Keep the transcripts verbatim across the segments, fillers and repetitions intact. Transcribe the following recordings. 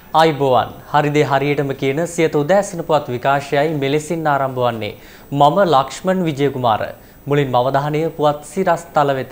ආයිබෝවන් හරිදේ හරියටම කියන සියත උදෑසන පුවත් විකාශයයි මෙලෙසින් ආරම්භ වන්නේ. මම ලක්ෂ්මන් විජයකුමාර. මුලින්ම අවධානය පුවත් සිරස්තල වෙත.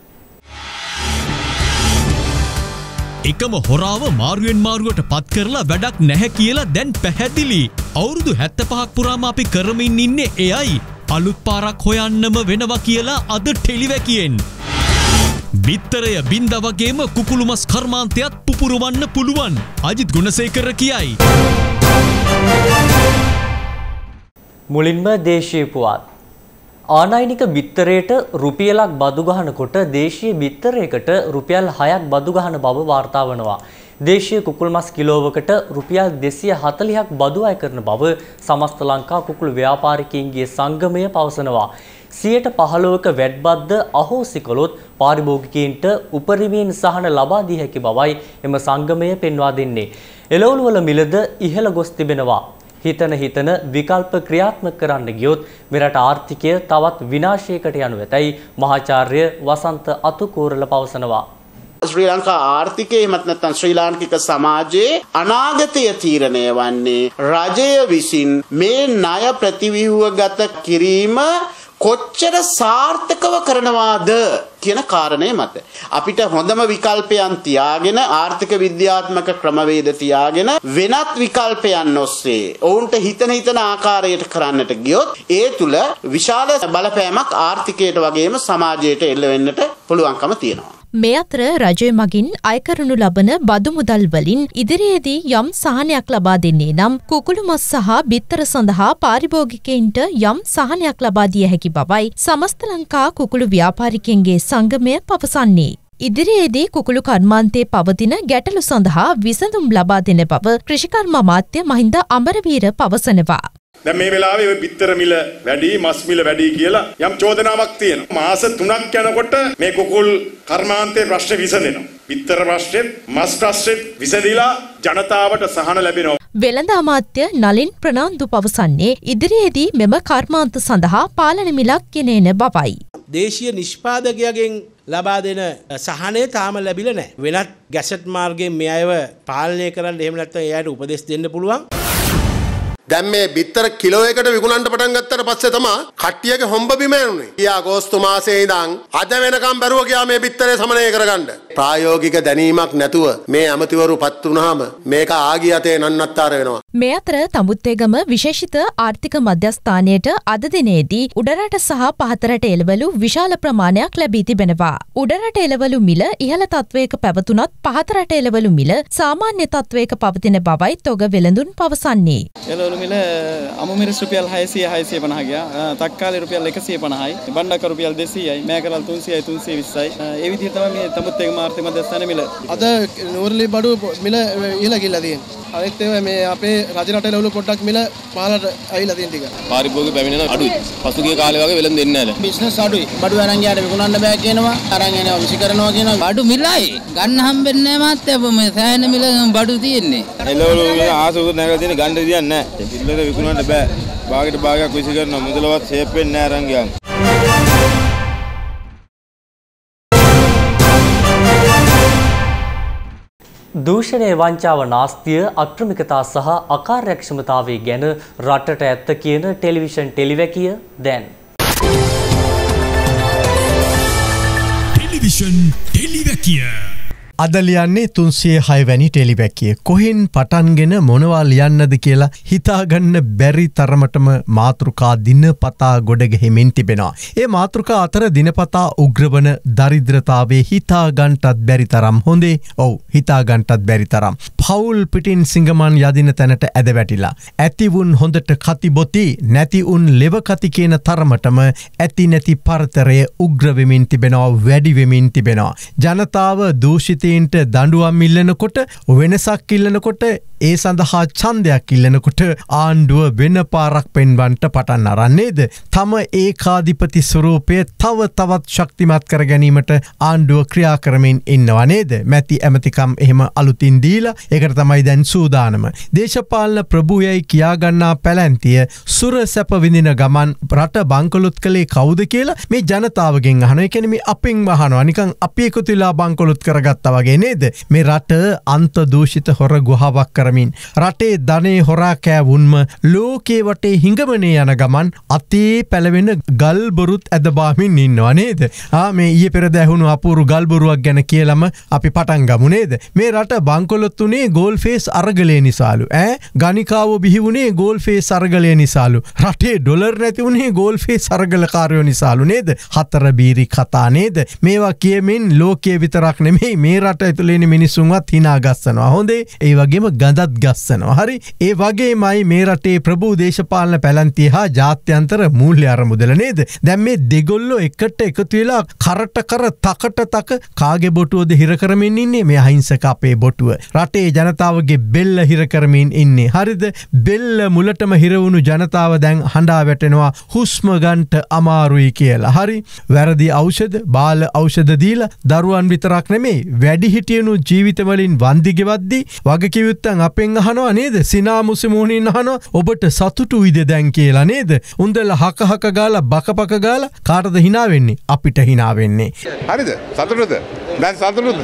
එකම හොරාව මාරුවෙන් මාරුවට පත් කරලා වැඩක් නැහැ කියලා දැන් පැහැදිලි. අවුරුදු හැත්තෑපහක් පුරාම අපි කරමින් ඉන්නේ එයයි. අලුත් පාරක් හොයන්නම වෙනවා කියලා අද ටෙලිවැකියෙන්. බිත්තරය බින්ද වගේම කුකුළුමස් කර්මාන්තයත් පුපුරවන්න පුළුවන්. අජිත් ගුණසේකර කියයි. මුලින්ම දේශීය පුවත්. ආනයනික බිත්තරයට රුපියලක් බදු ගහනකොට දේශීය බිත්තරයකට රුපියල් හයක් බදු ගහන බව වාර්තා වනවා. දේශීය කුකුල්මස් කිලෝවකට රුපියල් දෙසිය හතළිහක් බදු අය කරන බව සමස්ත ලංකා කුකුළු ව්‍යාපාරිකයින්ගේ සංගමය පවසනවා. සියයට පහළොවක වැඩ්බද්ද අහෝසි කළොත් පාරිභෝගිකයින්ට උපරිමයෙන් සහන ලබා දී හැකි බවයි එම සංගමය පෙන්වා දෙන්නේ. එළවලු වල මිලද ඉහළ ගොස් තිබෙනවා. හිතන හිතන විකල්ප ක්‍රියාත්මක කරන්න ගියොත් මෙරට ආර්ථිකය තවත් විනාශයකට යනු ඇතැයි මහාචාර්ය වසන්ත අතුකෝරල පවසනවා. ශ්‍රී ලංකා ආර්ථිකයේ එහෙමත් නැත්නම් ශ්‍රී ලාංකික සමාජයේ අනාගතය තීරණය වන්නේ රජය විසින් මේ ණය ප්‍රතිව්‍යුහගත කිරීම කොච්චර සාර්ථකව කරනවාද කියන කාරණය මත අපිට හොඳම විකල්පයන් තියාගෙන ආර්ථික විද්‍යාත්මක ක්‍රමවේද තියාගෙන වෙනත් විකල්පයන් ඔස්සේ ඔවුන්ට හිතන හිතන ආකාරයට කරන්නට ගියොත් ඒ තුල විශාල බලපෑමක් ආර්ථිකයට වගේම සමාජයට එල්ල වෙන්නට පුළුවන්කම තියෙනවා. මේ අතර රජය මගින් අය කරනු ලබන බදු මුදල් වලින් ඉදිරියේදී යම් සහනයක් ලබා දෙන්නේ නම් කුකුළු මස් සහ බිත්තර සඳහා පාරිභෝගිකයින්ට යම් සහනයක් ලබා දිය හැකි බවයි සමස්ත ලංකා කුකුළු ව්‍යාපාරිකයන්ගේ සංගමය පවසන්නේ. ඉදිරියේදී කුකුළු කර්මාන්තයේ පවතින ගැටලු සඳහා විසඳුම් ලබා දෙන බව කෘෂිකර්ම අමාත්‍ය මහින්ද අමරවීර පවසනවා. දැන් මේ වෙලාවේ ඔය බිත්තර මිල වැඩි, මස් මිල වැඩි කියලා යම් චෝදනාවක් තියෙනවා. මාස තුනක් යනකොට මේ කුකුල් කර්මාන්තයේ ප්‍රශ්න විසඳෙනවා. බිත්තර ප්‍රශ්නෙත්, මස් ප්‍රශ්නෙත් විසඳිලා ජනතාවට සහන ලැබෙනවා. වෙළඳ අමාත්‍ය නලින් ප්‍රනාන්දු පවසන්නේ ඉදිරියේදී මෙම කර්මාන්ත සඳහා පාලන මිලක් ගෙන එන බවයි. දේශීය නිෂ්පාදකයාගෙන් ලබා දෙන සහනය තාම ලැබිලා නැහැ. වෙනත් ගැසට් මාර්ගයෙන් මේ අයව පාලනය කරන්න එහෙම නැත්නම් එයාට උපදෙස් දෙන්න පුළුවන්. දැන් මේ බිත්තර කිලෝ එකට විකුණන්න පටන් ගත්තට පස්සේ තමයි කට්ටියගේ හොම්බ බිම යන්නේ. ඊ අගෝස්තු මාසයේ ඉඳන් අද වෙනකම් බැරුව ගියා මේ බිත්තරේ සමනය කරගන්න. ප්‍රායෝගික දැනීමක් නැතුව මේ ඇමතිවරුපත් වුණාම මේක ආගිය අතේ නන්නත්තර වෙනවා. මේ අතර තඹුත්තේගම විශේෂිත ආර්ථික මධ්‍යස්ථානයට අද දිනේදී උඩරට සහ පහතරට එළවලු විශාල ප්‍රමාණයක් ලැබී තිබෙනවා. උඩරට එළවලු මිල ඉහළ තත්වයක පැවතුනත් පහතරට එළවලු මිල සාමාන්‍ය තත්වයක පවතින බවයි තොග වෙළඳුන් පවසන්නේ. මිල අමුමිරිස් රුපියල් හයසිය හයසිය පනහ ගියා. තක්කාලි රුපියල් එකසිය පනහයි. බණ්ඩක්ක රුපියල් දෙසීයයි. මේකලල් තුන්සියයි තුන්සිය විස්සයි. ඒ විදිහට තමයි මේ තඹුත්තේගම ආර්ථික මධ්‍යස්ථානයේ මිල. අද නූරලි බඩු මිල ඉහළ ගිහලා තියෙනවා. අනිත් ඒවා මේ අපේ රජ රටේ ලවුළු පොඩ්ඩක් මිල පහළට ඇවිල්ලා තියෙන ටික. පාරිභෝගික පැමිණෙන අඩුයි. පසුගිය කාලේ වගේ වෙලෙන් දෙන්නේ නැහැ. බිස්නස් අඩුයි. බඩු අරන් ගියාට විකුණන්න බෑ කියනවා. අරන් යනවා විසි කරනවා කියනවා. බඩු මිලයි. ගන්න හම්බෙන්නේ නැහැ මාත්‍යා. මේ සෑහෙන මිල බඩු තියෙන්නේ. එළවලු ආසුදු නැගලා තියෙන ගන්න දෙයක් නැහැ. පිළිලක විකුණන්න බෑ. භාගයට භාගයක් විසි කරනවා. මුදලවත් සේප් වෙන්නේ නැහැ අරන් ගියාම. දූෂණය, වංචාව, නාස්තිය, අක්‍රමිකතා සහ අකාර්යක්ෂමතාවය ගැන රටට ඇත්ත කියන ටෙලිවිෂන් ටෙලිවැකිය දැන්. ටෙලිවිෂන් ටෙලිවැකිය අද ලියන්නේ තුන්සිය හය වැනි ටෙලිවැකිය. කොහෙන් පටන්ගෙන මොනවා ලියන්නද කියලා හිතාගන්න බැරි තරමටම මාතෘකා දිනපතා ගොඩගැහෙමින් තිබෙනවා. ඒ මාතෘකා අතර දිනපතා උග්‍රවන දරිද්‍රතාවේ හිතාගන්ටත් බැරි තරම් හොඳේ. ඔව් හිතාගන්ටත් බැරි තරම්. පවුල් පිටින් සිංගමන් යදින තැනට ඇද වැටිලා. ඇතිවුන් හොඳට කතිබොති, නැති උන් ලෙවකති කියන තරමටම ඇති නැති පරතරය උග්‍රවෙමින් තිබෙනවා, වැඩි වෙමින් තිබෙනවා. ජනතාව දූෂිත දඬුවම් ඉල්ලනකොට, වෙනසක් ඉල්ලනකොට, ඒ සඳහා ඡන්දයක් ඉල්ලනකොට ආණ්ඩුව වෙන පාරක් පෙන්වන්නට පටන් අරන් නේද? තම ඒකාධිපති ස්වරූපය තව තවත් ශක්තිමත් කර ගැනීමට ආණ්ඩුව ක්‍රියා කරමින් ඉන්නවා නේද? මැති ඇමතිකම් එහෙම අලුතින් දීලා ඒකට තමයි දැන් සූදානම. දේශපාලන ප්‍රභූයයි කියාගන්නා පැලැන්තිය සුර සැප විඳින ගමන් රට බංකොලොත් කළේ කවුද කියලා මේ ජනතාවගෙන් අහනවා. ඒ කියන්නේ මේ අපෙන් අහනවා. නිකන් අපි එකතු වෙලා බංකොලොත් කරගත්තා වගේ නේද? මේ රට අන්ත දූෂිත හොර ගුහාවක් කරමින් රටේ ධනේ හොරා කෑවුන්ම ලෝකේ වටේ හිඟමනේ යන ගමන් අතේ පැලවෙන ගල් බොරුත් ඇදබාමින් ඉන්නවා නේද? ආ මේ ඊයේ පෙරද ඇහුණු අපූරු ගල් බොරුවක් ගැන කියලාම අපි පටන් ගමු නේද? මේ රට බංකොලොත් උනේ ගෝල් ෆේස් අරගලේ නිසාලු. ඈ ගණිකාව බිහි වුණේ ගෝල් ෆේස් අරගලේ නිසාලු. රටේ ඩොලර් නැති වුණේ ගෝල් ෆේස් අරගලකාරයෝ නිසාලු නේද? හතර බීරි කතා නේද? මේවා කියමින් ලෝකයේ විතරක් නෙමෙයි මේ රට ඇතුලේ ඉන්න මිනිස්සුන්වත් hina ගස්සනවා. හොඳේ. ඒ වගේම ගඳත් ගස්සනවා. හරි. ඒ වගේමයි මේ රටේ ප්‍රභූ දේශපාලන පැලැන්තිය හා ජාත්‍යන්තර මූල්‍ය අරමුදල නේද? දැන් මේ දෙගොල්ලෝ එකට එකතු වෙලා කරට කර තකට තක කාගේ බොටුවද හිර කරමින් ඉන්නේ? මේ අහිංසක අපේ බොටුව. රටේ ජනතාවගේ බෙල්ල හිර කරමින් ඉන්නේ. හරිද? බෙල්ල මුලටම හිර වුණු ජනතාව දැන් හඬා වැටෙනවා හුස්ම ගන්නට අමාරුයි කියලා. හරි. වැරදි ඖෂධ, බාල ඖෂධ දීලා දරුවන් විතරක් නෙමෙයි වැඩිහිටියනු ජීවිතවලින් වන්දි ගෙවද්දී වගකියුත්තන් අපෙන් අහනවා නේද? සිනාමුසි මුහුණින් අහනවා ඔබට සතුටුයිද දැන් කියලා නේද? උන්දලා හක හක ගාලා බකපක ගාලා කාටද hina වෙන්නේ? අපිට hina වෙන්නේ. හරිද? සතුටුද? දැන් සතුටුද?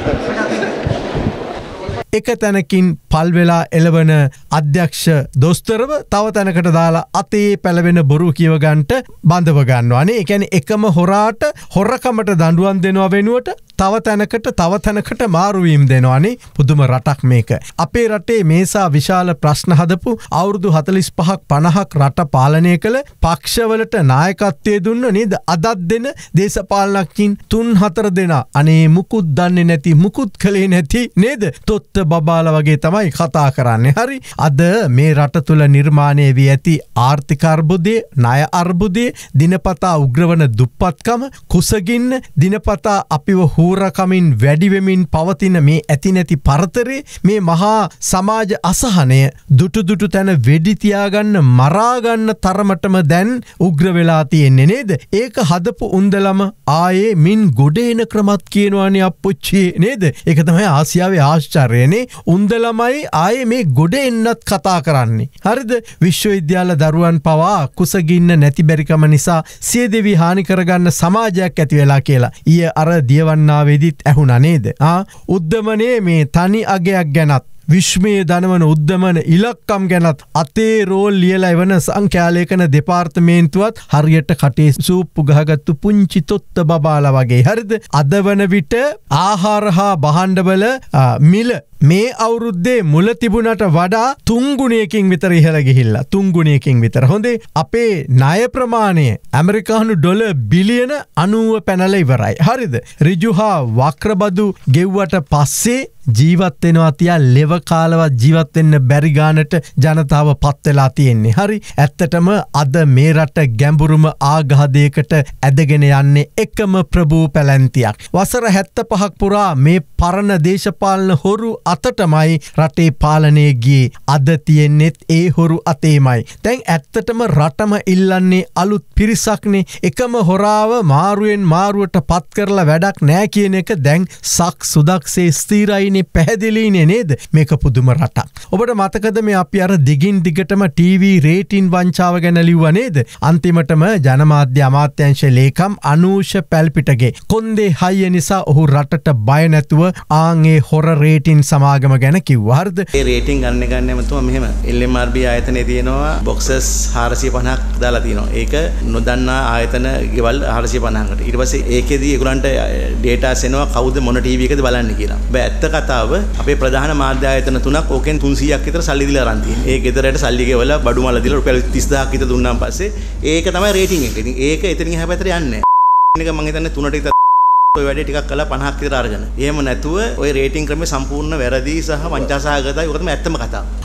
එක තැනකින් පල් වෙලා එළවන අධ්‍යක්ෂ දොස්තරව තව තැනකට දාලා අතේ පැලවෙන බොරු කියව ගන්නට බඳව ගන්නවානේ. ඒ කියන්නේ එකම හොරාට හොරකමට දඬුවම් දෙනවා වෙනුවට තව තැනකට තව තැනකට මාරුවීම් දෙනවානේ. පුදුම රටක් මේක. අපේ රටේ මේසා විශාල ප්‍රශ්න හදපු අවුරුදු හතළිස් පහක් පනහක් රට පාලනය කළ පක්ෂවලට නායකත්වයේ දුන්න නේද? අදත් දෙන දේශපාලනඥයින් තුන් හතර දෙනා අනේ මුකුත් දන්නේ නැති මුකුත් කළේ නැති නේද? තොත්ත බබාලා වගේ තමයි කතා කරන්නේ. හරි. අද මේ රට තුල නිර්මාණය වී ඇති ආර්ථික අර්බුදය, ණය අර්බුදය, දිනපතා උග්‍රවන දුප්පත්කම, කුසගින්න, දිනපතා අපිව හූරකමින් වැඩි වෙමින් පවතින මේ ඇති නැති පරතරේ, මේ මහා සමාජ අසහනය දුටු දුටු තැන වෙඩි තියාගන්න මරා ගන්න තරමටම දැන් උග්‍ර වෙලා තියෙන්නේ නේද? ඒක හදපු උන්දලම ආයේ මින් ගොඩ එන ක්‍රමත් කියනවානේ අප්පුච්චි නේද? ඒක තමයි ආසියාවේ ආශ්චර්යනේ. උන්දලමයි ආයේ මේ ගොඩ එන්නත් කතා කරන්නේ. හරිද? විශ්වවිද්‍යාල දරුවන් පවා කුසගින්න නැති බැරිකම නිසා සියදෙවි හානි කරගන්න සමාජයක් ඇති වෙලා කියලා. ඊයේ අර දියවන්නාවේදීත් ඇහුණා නේද? ආ උද්දමනේ මේ තනි අගයක් ගැනත් විශ්මයේ දනවන උද්දමන ඉලක්කම් ගැනත් අතේ රෝල් ලියලා එවන සංඛ්‍යාලේඛන දෙපාර්තමේන්තුවත් හරියට කටේ සූප්පු ගහගත්තු පුංචි තොත්ත බබාලා වගේ. හරිද? අද වන විට ආහාර හා භාණ්ඩවල මිල මේ අවුරුද්දේ මුල තිබුණට වඩා තුන්ගුණයකින් විතර ඉහළ ගිහිල්ලා. තුන්ගුණයකින් විතර. හොඳේ. අපේ ණය ප්‍රමාණය ඇමරිකානු ඩොලර් බිලියන අනූව පැනලා ඉවරයි. හරිද? ඍජු හා වක්‍රබදු ගෙව්වට පස්සේ ජීවත් වෙනවා තියා ලෙව කාලවත් ජීවත් වෙන්න බැරි ගානට ජනතාව පත් වෙලා තියෙන්නේ. හරි. ඇත්තටම අද මේ රට ගැඹුරුම ආඝාතයකට ඇදගෙන යන්නේ එකම ප්‍රභූ පැලැන්තියක්. වසර හැත්තෑ පහක් පුරා මේ පරණ දේශපාලන හොරු අතටමයි රටේ පාලනය ගියේ. අද තියෙන්නේත් ඒ හොරු අතේමයි. දැන් ඇත්තටම රටම ඉල්ලන්නේ අලුත් පිරිසක්නේ. එකම හොරාව මාරුවෙන් මාරුවට පත් කරලා වැඩක් නෑ කියන එක දැන් සක් සුදක්සේ ස්ථිරයි. පැහැදිලිනේ නේද? මේක පුදුම රටක්. ඔබට මතකද මේ අපි අර දිගින් දිගටම ටීවී රේටින් වංචාව ගැන ලිව්වා නේද? අන්තිමටම ජනමාධ්‍ය අමාත්‍යාංශ ලේකම් අනූෂ පැල්පිටගේ කොන්දේ හයිය නිසා ඔහු රටට බය නැතුව ආන්ගේ හොර රේටින් සමාගම ගැන කිව්වා. හරිද? ඒ රේටින් ගන්න ගන්න මතුව මෙහෙම එල් එම් ආර් බී ආයතනයේ තියෙනවා බොක්සස් හාරසිය පනහක් දාලා තියෙනවා. ඒක නොදන්නා ආයතන ගෙවල් හාරසිය පනහකට. ඊට පස්සේ ඒකෙදි ඒගොල්ලන්ට ඩේටාස් එනවා කවුද මොන ටීවී එකද බලන්න කියලා. බෑ ඇත්ත කතාව අපේ ප්‍රධාන මාධ්‍ය ආයතන තුනක් ඕකෙන් තුන්සීයක් විතර සල්ලි දීලා අරන් තියෙනවා. ඒ ගෙදරට සල්ලි ගෙවලා බඩු මල දීලා රුපියල් තිස් දහයක් විතර දුන්නාන් පස්සේ ඒක තමයි රේටින් එක. ඉතින් ඒක එතනින් එහා පැත්තට යන්නේ නැහැ. එක මම හිතන්නේ තුනට විතර ඔය වැඩේ ටිකක් කළා පනහක් විතර අරගෙන. එහෙම නැතුව ඔය රේටින් ක්‍රමේ සම්පූර්ණ වැරදි සහ වංචා සහගතයි. ඒක තමයි ඇත්තම කතාව.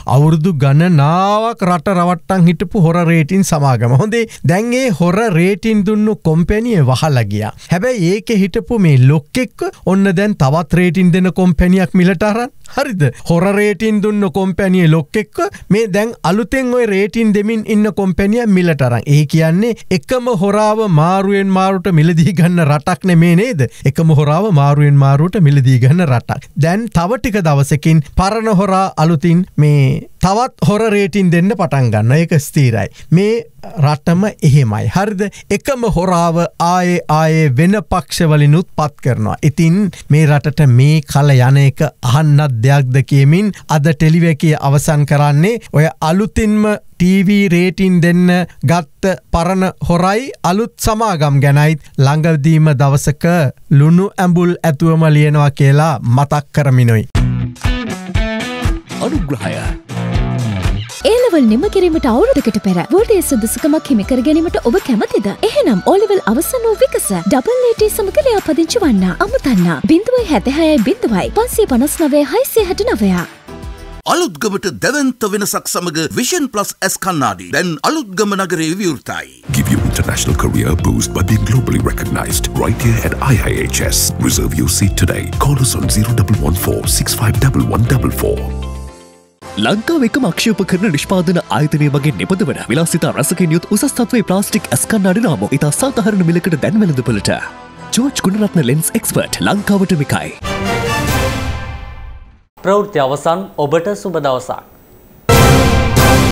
අවුරුදු ගණනාවක් රට රවට්ටන් හිටපු හොර රේටින් සමාගම. හොඳේ දැන් ඒ හොර රේටින් දුන්නු කොම්පැනිය වහලා ගියා. හැබැයි ඒකේ හිටපු මේ ලොක්කෙක්ව ඔන්න දැන් තවත් රේටින් දෙන කොම්පැනියක් මිලට අරන්. හරිද? හොර රේටින් දුන්න කොම්පැනිය ලොක්කෙක්ව මේ දැන් අලුතෙන් ওই රේටින් දෙමින් ඉන්න කොම්පැනිය මිලට අරන්. ඒ කියන්නේ එකම හොරාව මාරුවෙන් මාරුට මිලදී ගන්න රටක් නෙමේ නේද? එකම හොරාව මාරුවෙන් මාරුට මිලදී ගන්න රටක්. දැන් තව ටික දවසකින් පරණ හොරා අලුතින් මේ තවත් හොර රේටින් දෙන්න පටන් ගන්න. ඒක ස්ථිරයි. මේ රටම එහෙමයි. හරිද? එකම හොරාව ආයේ ආයේ වෙන පක්ෂවලිනුත් පත් කරනවා. ඉතින් මේ රටට මේ කල යන එක අහන්නත් දෙයක්ද කියමින් අද ටෙලිවැකිය අවසන් කරන්නේ ඔය අලුතින්ම ටීවී රේටින් දෙන්න ගත්ත පරණ හොරයි අලුත් සමාගම් ගැනයිත් ළඟදීම දවසක ලුණු ඇඹුල් ඇතුවම ලියනවා කියලා මතක් කරමිනුයි. අනුග්‍රහය ඒලෙවල් නිම කිරීමට අවුරුදකට පෙර වෝඩේ සුදුසුකමක් හිමි කර ගැනීමට ඔබ කැමතිද? එහෙනම් ඕලෙවල් අවසන් වූ විකස ඩබල් ඒ ටී සමග ලියාපදිංචි වන්න. අමතන්න බිංදුවයි හැත්තෑහයයි බිංදුවයි පන්සිය පනස් නවය හයිසිය හැට නවය. අලුත්ගමට දැවන්ත වෙනසක් සමග Vision Plus S කන්නාඩි දැන් අලුත්ගම නගරයේ විවෘතයි. Give you international career boost by being globally recognized right here at I I H S. Reserve your seat today. Call us on zero one one four six five one one four four. ලංකාව එකම අක්ෂේපකරන නිෂ්පාදන ආයතනය මගින් නිපදවන විලාසිතා රසකින් යුත් උසස් තත්ත්වයේ plastic ඇස් කණ්ණාඩි නාම ඉතා සාධාරණ මිලකට දැන් වෙළඳපොළට. ජෝර්ජ් ගුණරත්න ලෙන්ස් එක්ස්පර්ට් ලංකාවට මිකයි. ප්‍රවෘත්ති අවසන්. ඔබට සුබ දවසක්.